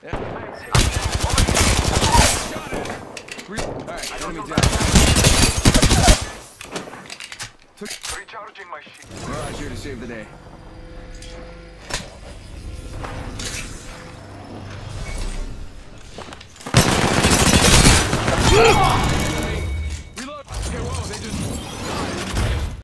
Yeah. Alright, enemy down. Recharging my shield. Mirage here to save the day.